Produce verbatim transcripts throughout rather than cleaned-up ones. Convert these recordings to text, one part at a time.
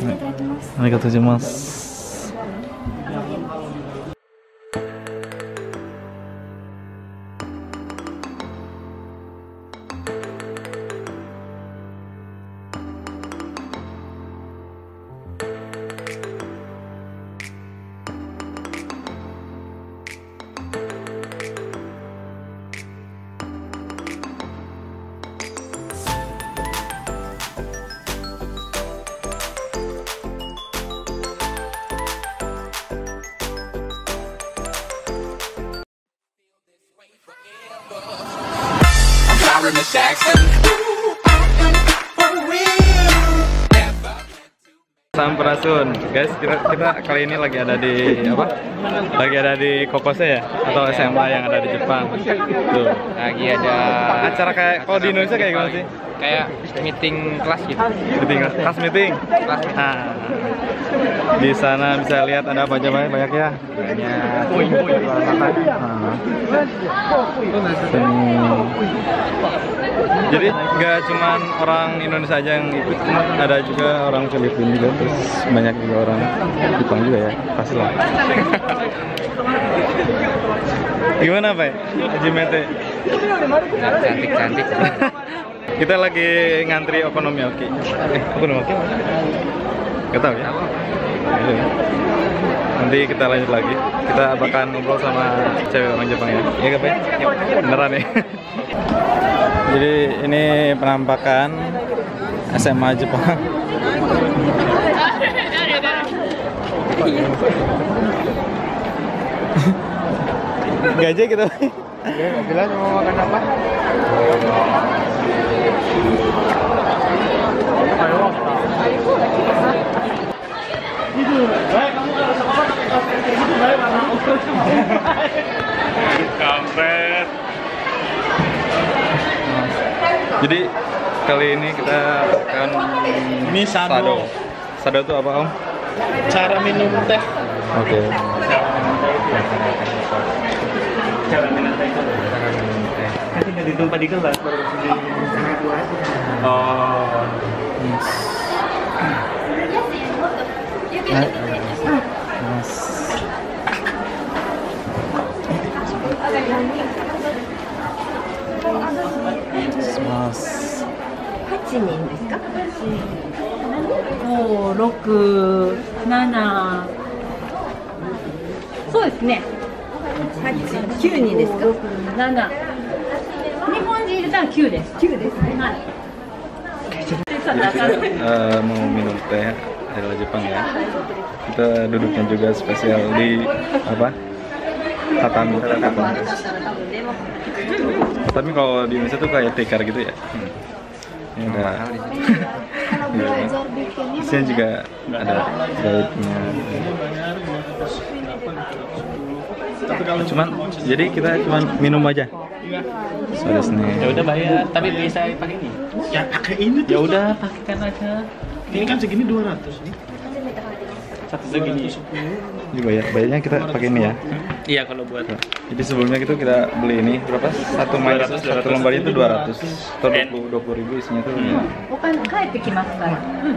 ありがとうございます。Sampurasun, guys. Kita, kita kali ini lagi ada di apa? Lagi ada di Kokose ya, atau S M A yang ada di Jepang. Tuh, lagi ada acara kayak kalau di Indonesia kayak gimana sih? Kayak meeting kelas gitu. Meeting kelas meeting. Kelas. Nah, di sana bisa lihat ada apa aja banyak banyak ya. Banyak poin-poin. Nah. Jadi nggak cuman orang Indonesia aja yang ikut, ada juga orang Filipina juga, terus banyak juga orang Jepang juga ya, pasti lah. Gimana Pak? Haji Mete? Cantik-cantik. Kita lagi ngantri okonomiyaki. Eh, okonomiyaki mana? Gak tahu ya? Nanti kita lanjut lagi. Kita bakal ngobrol sama cewek orang Jepang ya. Iya gak Pak? Ya, beneran ya. Jadi ini penampakan S M A Jepang. Gajah gitu. Gak jelas mau makan apa? Kampret. Jadi kali ini kita akan ini sado. Sado itu apa Om? Cara minum teh. Oke. Okay. Cara minum teh. Nanti nggak ditumpah di gelas baru di. Oh. Mas. Mas. はちにんですか？ ご、ろく、なな、そうですね。 はち、きゅうにんですか？ なな。日本人入れたらきゅうです。 きゅうですね。 はい。 Uh, mau minum teh ala Jepang ya. Kita duduknya juga spesial di apa? Tatami. Tatami. Tapi kalau di Indonesia tuh kayak tikar gitu ya. Hmm. Ini udah. Di sini juga ada guide-nya. Cuman jadi kita cuman minum aja. Soalnya sini. Ya udah bayar, tapi bisa pakai ini. Ya pakai ini tuh. Ya udah pakaikan aja. Ini kan segini dua ratus nih. Satu segini. Ini bayar, bayarnya kita pakai ini ya. Iya kalau buat. Jadi sebelumnya itu kita beli ini berapa? Satu main satu lembarnya itu dua ratus atau dua puluh ribu isinya tuh. Bukan帰ってきますから。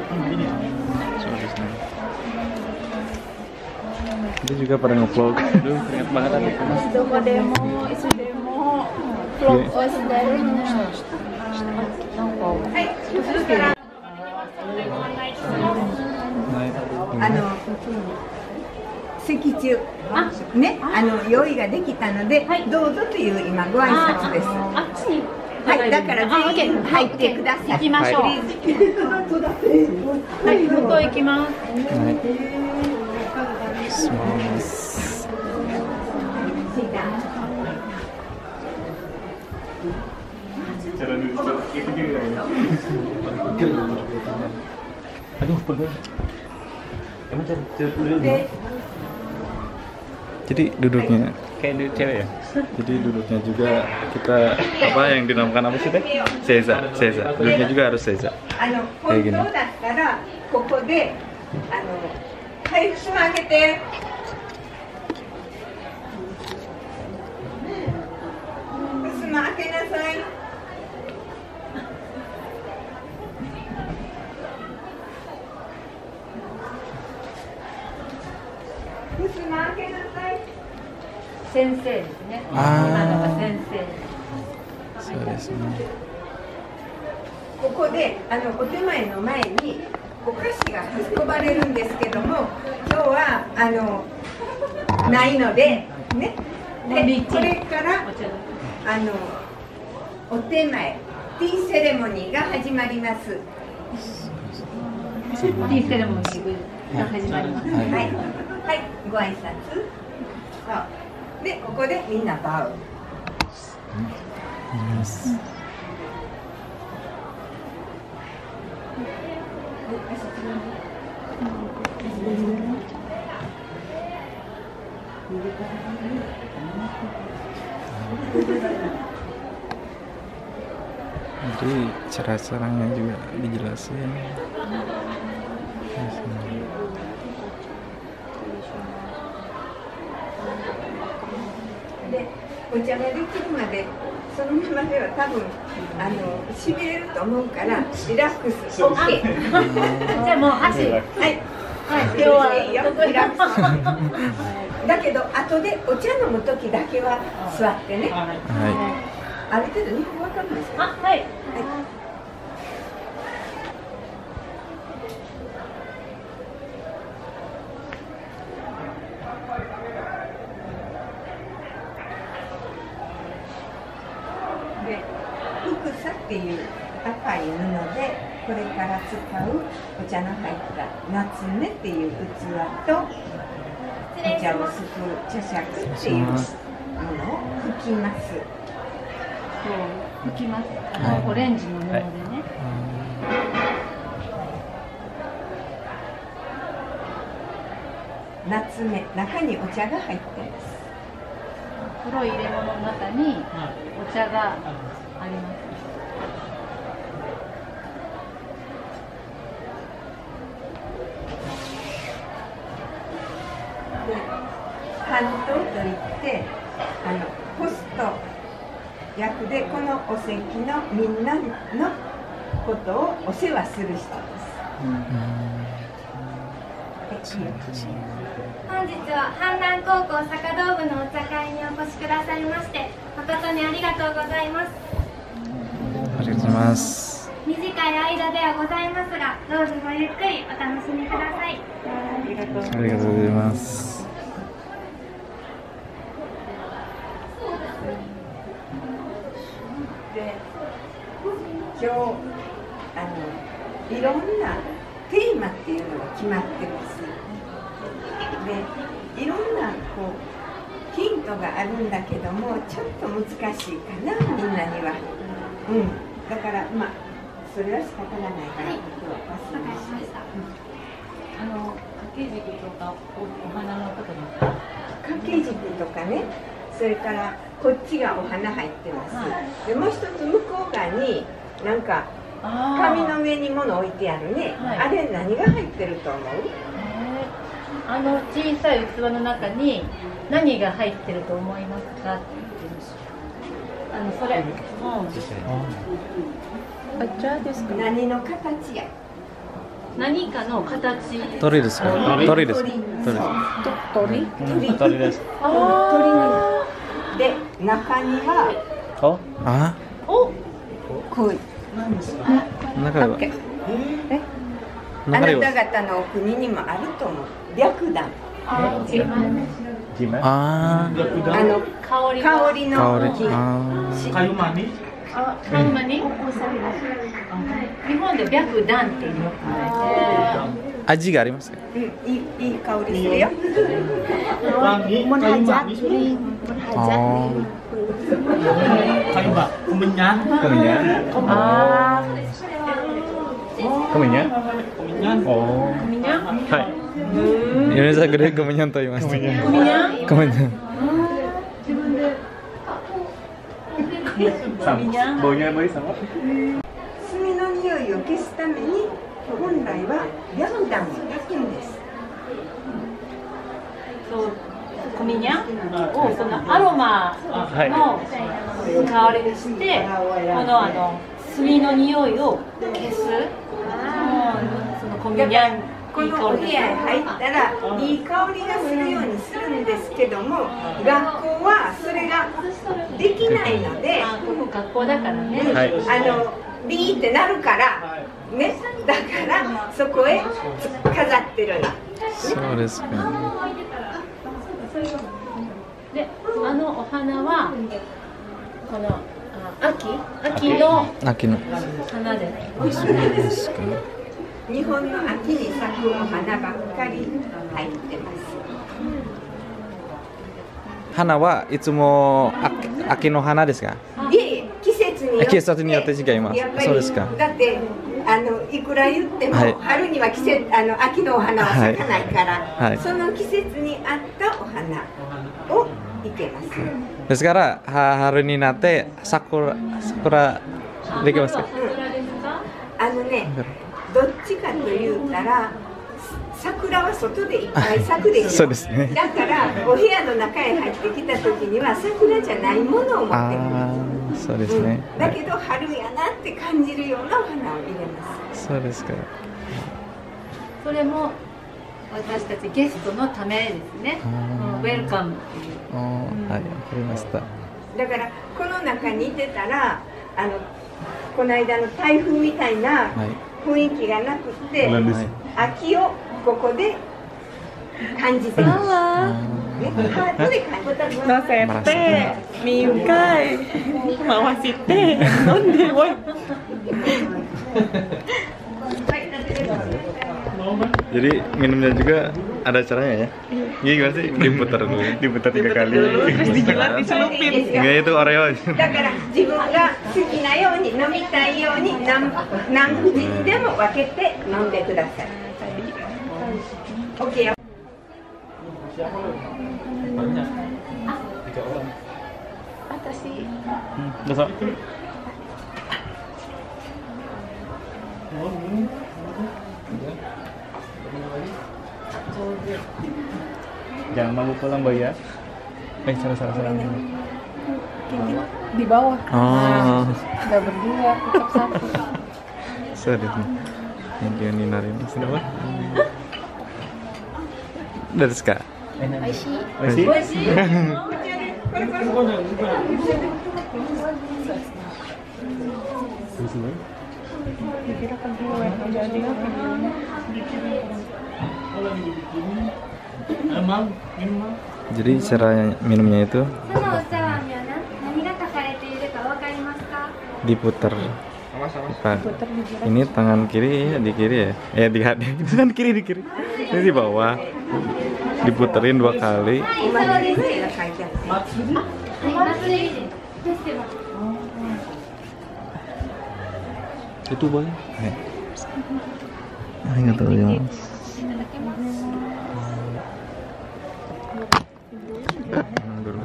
Itu juga pada nge-vlog. Aduh, keringat banget aku. Doko demo, isu demo, vlog os dari mana? あの席中ね、あの用意ができたので、どうぞという今ご挨拶です。 あっちに。 はい、だから全員入ってください。 行きましょう。はい、向こう行きます。 Aduh, pegel. Emang cari dulu. Jadi duduknya Kayak di cewek ya? Jadi duduknya juga kita apa yang dinamakan apa sih teh? Seiza, seiza. Duduknya juga harus seiza. Kayak gini. 開けなさい。 先生ですね。 あー今のが先生。 そうですね。 ここであのお手前の前にお菓子が運ばれるんですけども、今日はあのないのでね。でこれからあのお手前ティーセレモニーが始まります。 ティーセレモニーが始まります。 はい、はい、ご挨拶。そうでここでみんなバウ。 Jadi cara-caranya juga dijelasin. でお茶ができるまでそのままでは多分あのしびれると思うからリラックス OK。 じゃあもう足。 はい、はい、今日はいいよリラックス。だけど後でお茶飲む時だけは座ってね。 はある程度日本わかるんですか？ あ、はい。 で、ふくさっていう赤い布でこれから使うお茶の入った夏目っていう器とお茶をすくう茶杓っていうものを拭きます。 拭きます。あのオレンジの布でね。 夏目、中にお茶が入ってます。 黒い入れ物の中にお茶があります。 で、半島といってあのホスト役でこのお席のみんなのことをお世話する人です。 本日は阪南高校坂道部のお茶会にお越しくださいまして誠にありがとうございます。 ありがとうございます。 短い間ではございますがどうぞごゆっくりお楽しみください。 ありがとうございます。 で今日あのいろんなテーマっていうのが決まってます。でいろんなこうヒントがあるんだけどもちょっと難しいかなみんなには。うん、だからまあそれは仕方がないから、はい、今日はパスにしました。 あの掛け軸とかお花のことも掛け軸とかね、それからこっちがお花入ってます。はい、でもう一つ向こう側になんか紙の上に物置いてあるね。はい、あれ何が入ってると思う？ あの小さい器の中に何が入ってると思いますかって言ってます。あのそれ。 お茶ですか？何の形や？ 何かの形。 鳥ですか？鳥です。鳥。 鳥？鳥。 鳥です。 鳥で中には。 お？あ？ お？ こういう。 中は。 え？あなた方のお国にもあると思う。白檀。 ああ。 あの香り香りの木。 kayu manis。 あ、カイマニ。日本で白檀っていうの。 味がありますか？ うん、いいいい香りするよ。 wangi kayu manis。 ああ。 kayu mbak kemenyan。 kemenyan。 ああ。 kemenyan。 kemenyan。 おー。 kemenyan。 はい。米沢でkemenyanと言いました。 kemenyan。 kemenyan。 baunya baik sama。 炭の匂いを消すために本来は白檀を炊くんです。 そう、コミニャをそのアロマの香りにして、このあの炭の匂いを消す。そのコミニャン。 このお部屋へ入ったらいい香りがするようにするんですけども、学校はそれができないので、 あ、ここ学校だからね。 はい。 あのビーってなるからね、だからそこへ飾ってるの。 そうですか。 で、あのお花はこのあ秋秋の秋の。 花で。 そうですか。 日本の秋に咲くお花ばっかり入ってます。 花はいつも秋秋の花ですか？ いえいえ、季節によって季節によって違いますやっぱりそうですか。 だってあのいくら言っても、 はい春には季節あの秋のお花は咲かないから、 はいはいその季節に合ったお花をいけます。 ですからは春になって桜桜できますか？ あのね、どっちかと言うたら桜は外でいっぱい咲くでしょ。 そうですね。 だからお部屋の中へ入ってきた時には桜じゃないものを持ってくる。 ああ、そうですね。 うん、だけど春やなって感じるようなお花を入れます。 そうですか。 それも私たちゲストのためですね。 あーうんウェルカムっていう。 あーはい、わかりました。 だからこの中にいてたらあのこの間の台風みたいなはい。 雰囲気がなくって、 はい秋をここで感じてます。ね、ハートで感じてます。 Nosete, mingkai, mawasite, donde voy. Jadi minumnya juga ada caranya ya? Iya gimana sih? Diputar dulu. Diputar tiga kali. Terus dijilat, dicelupin. Enggak itu Oreo. だから自分が好きなように飲みたいように何何口にでも分けて飲んでください。OK よ。 Besok. Jangan mau pulang Mbak ya. Eh salah salah salah. Di bawah. Oh, Udah berdua, tetap satu. sorry. Thank you Nina Rin. Kenapa? Dari Ska. Masih? Dikira kan gue, jadi apa? Emang, emang. Jadi cara minumnya itu そのお茶碗には何何が書かれているかわかりますか？ diputar. Pak, ini tangan kiri ya, di kiri ya? Eh di hati, tangan kiri di kiri. Ini di bawah. Diputerin dua kali. おまけの絵が描いてあって。 はい、祭りですよ。 Itu boleh? Hai. Arigatou gozaimasu. Minum dulu.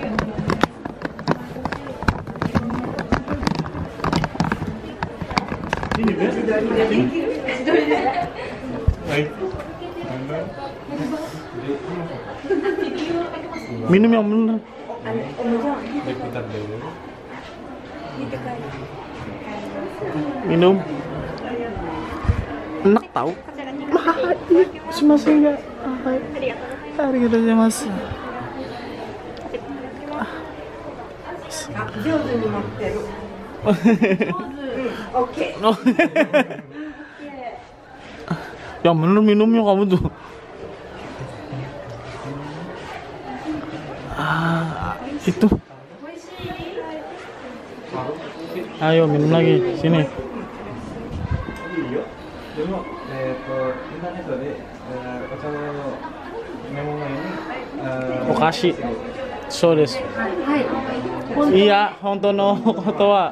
Minum yang benar. Diputar dulu. Minum. Enak tahu. Semasa enggak. Arigatou gozaimasu. あ、上手に持ってる。うん、OK。 Yang bener minumnya kamu tuh. Ah, itu. Ayo minum lagi, sini. Okashi. So desu. Iya, honto no koto wa.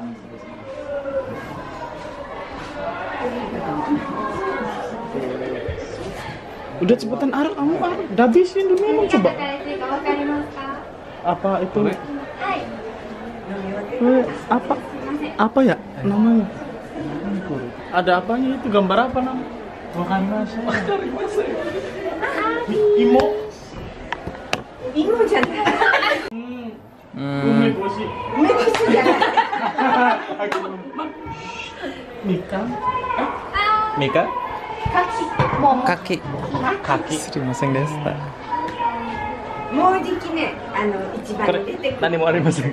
Udah cepetan arak kamu arak. Udah habisin dulu minum 何が書 coba. かれているかわかりますか？ Apa itu? はい。 Eh, apa? Apa ya namanya? Ada apanya itu? Gambar apa nam? Wakarimase. Imo. 芋じゃない。 Hmm, Umegoshi. 梅干しじゃない。 Mika. Mika? Kaki. Kaki. Sumimasen desu. もうじきね、あの一番に出てくる。 何もありません。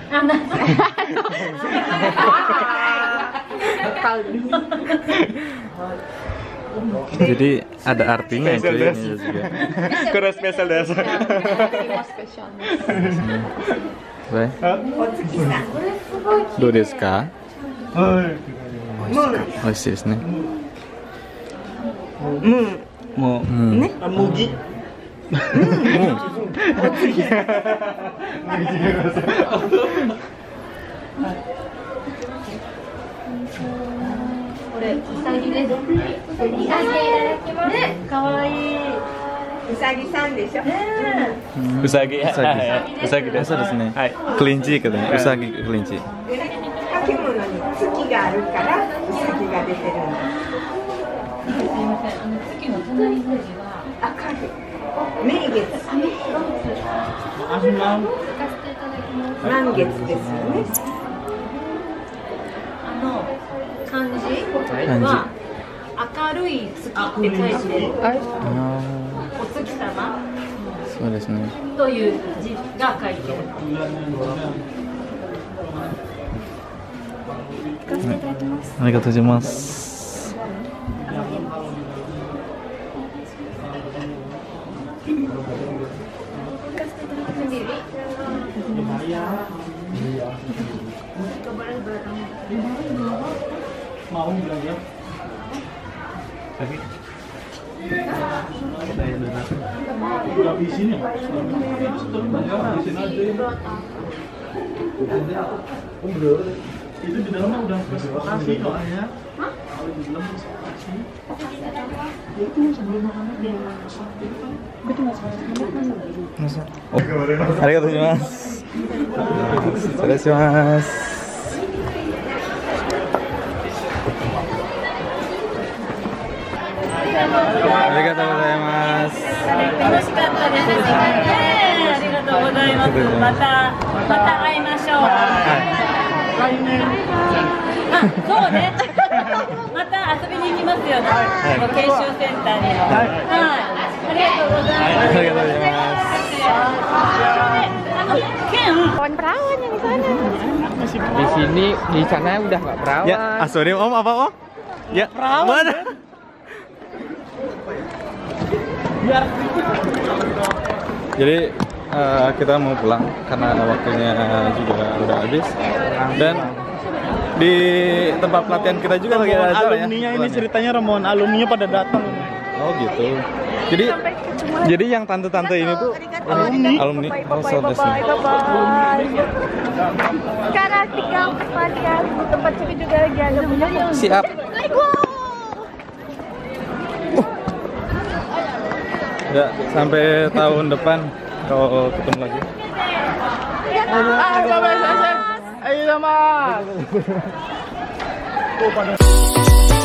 Jadi ada artinya cuy ini juga. Kurang spesial desu. Baik. お月さん。 どうですか？ はい。 美味しいですね。 うん。もう、 うん。 ね。あ、麦。 これうさぎです。うさぎいただきます。ね、可愛い。 うさぎさんでしょ。 うさぎ。 うさぎ。 うさぎです。 そうですね。 はい。 kelinci katanya. Usagi kelinci. 掛物に月があるからうさぎが出てるんです。 すみません。あの月の隣の字は赤い。名月。満月ですよね。 あの漢字は明るい月って書いてお月様そうですね。 という字が書いてる。 ありがとうございます。 Mau belanja? Tapi udah di sini. Itu di dalamnya udah kasih soalnya. Kalau di dalam kasih. Itu sebelum makan dia masak. Itu masak. Oh, arigatou gozaimasu. 失礼します。ありがとうございます。 楽しかったですね。ありがとうございます。またまた会いましょう。来年。あ、そうね。また遊びに行きますよね。研修センターにも。はい。ありがとうございます。 ありがとうございます。 Kawan perawan yang di sana. Di sini, di sana udah nggak perawan. Ya, asori Om apa Om? Ya, perawan. Jadi uh, kita mau pulang karena waktunya juga udah habis dan di tempat pelatihan kita juga lagi ada acara ya. Alumninya ini ceritanya rombongan alumninya pada datang. Oh gitu. Jadi jadi yang tante-tante ini tuh alumni. Alumni. Oh, saudara. Sekarang tinggal pelatihan di tempat sini juga lagi ada punya. Siap. Ya, sampai tahun depan kalau ketemu lagi. Ayo sama. Ayo sama.